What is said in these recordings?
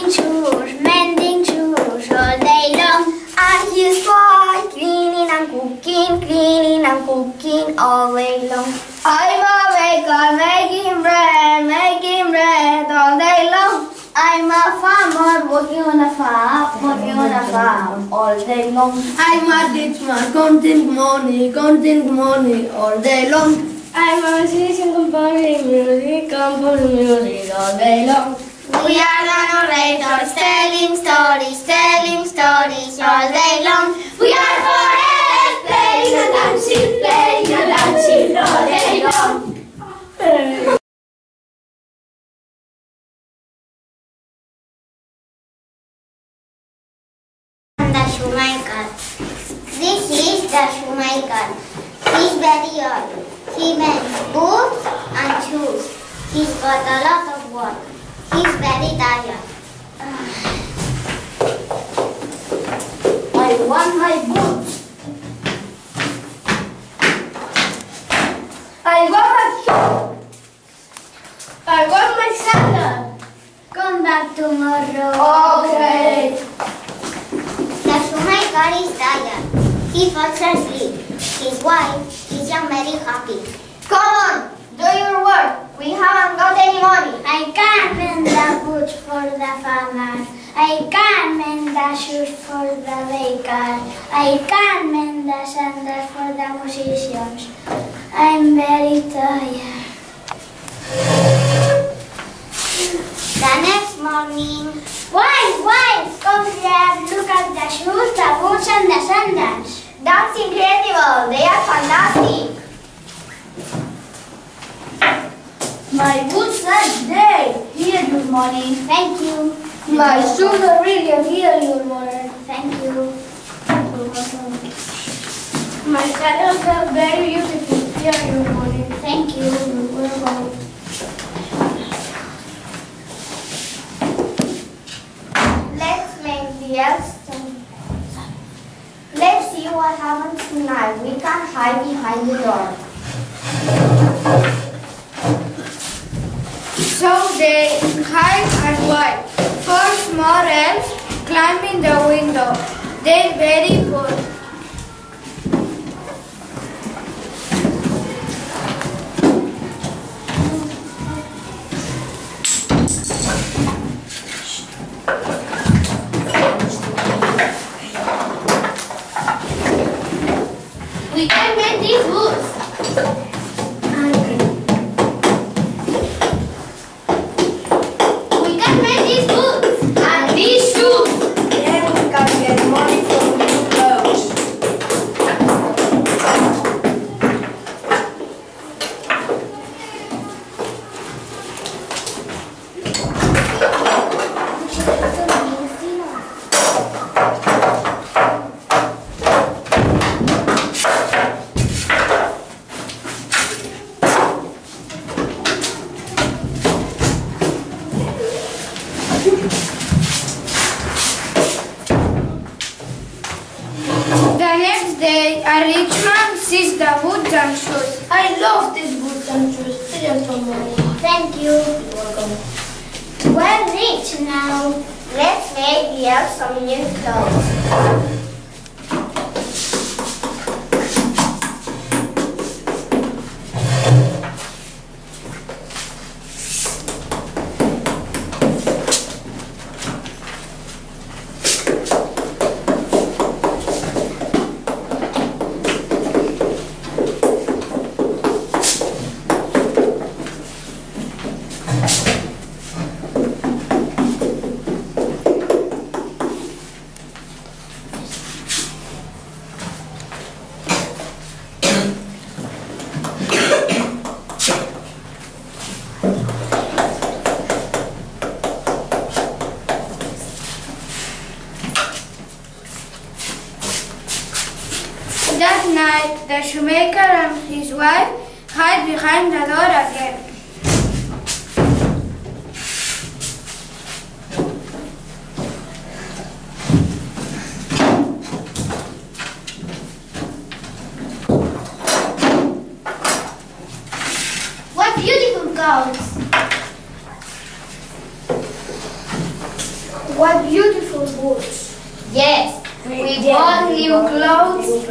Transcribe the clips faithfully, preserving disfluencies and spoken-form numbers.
mending shoes, mending shoes all day long. And he's fine, cleaning and cooking, cleaning and cooking all day long. I'm a baker, making bread, making bread all day long. I'm a farmer, working on a farm, working on a farm all day long. I'm a teacher, counting money, counting money all day long. I'm a musician, composing music, composing music all day long. We are the narrators, telling stories, telling stories all day long. We are forever playing and dancing, playing and dancing all day long. The Shoemaker. This is the Shoemaker. He's very old. He makes boots and shoes. He's got a lot of work. He's very tired. I want my boots. I want my shoe. I want my sandal. Come back tomorrow. Okay. The Shoemaker is tired. He falls asleep. His wife is young, very happy. Come on, do your work. We haven't got any money. I can't mend the boots for the farmer. I can't mend the shoes for the baker. I can't mend the sandals for the musicians. I'm very tired. The next morning, wife, wife, come here. Look at the shoes, the boots, and the sandals. That's incredible. They are fantastic. My boots are there. Here, your money. Thank you. My shoes are brilliant. Here, your money. Thank you. My sandals are very beautiful. Here, your money. Thank you. You're welcome. Let's make the elves. Let's see what happens tonight. We can hide behind the door. So they hide and wait. Four small elves climbing the window. They're very good. We can make these boots. We can make these boots and these shoes. Then we can get money from these clothes. The next day, a rich man sees the boots and shoes. I love these boots and shoes. They are so many. Thank you. You're welcome. We're rich now. Let's make the elves some new clothes. That night, the shoemaker and his wife hide behind the door again. What beautiful coats! all new clothes.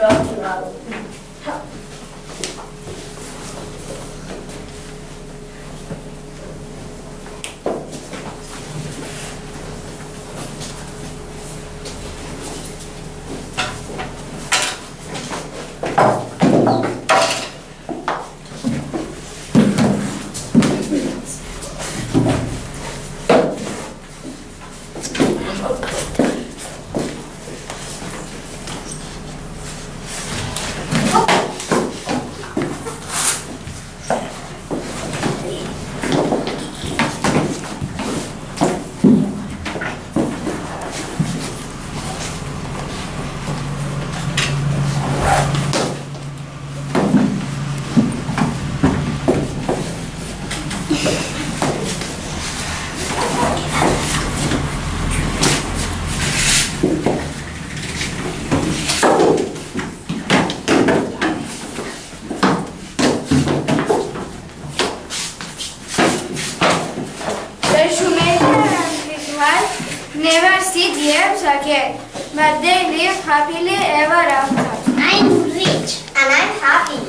The shoemaker and his wife never see the elves again, but they live happily ever after. I'm rich and I'm happy.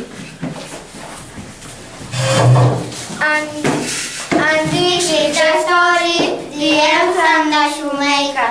And, and This is the story, The Elves and the Shoemaker.